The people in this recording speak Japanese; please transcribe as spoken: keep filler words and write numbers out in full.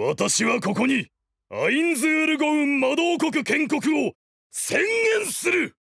私はここにアインズールゴウン魔導国建国を宣言する。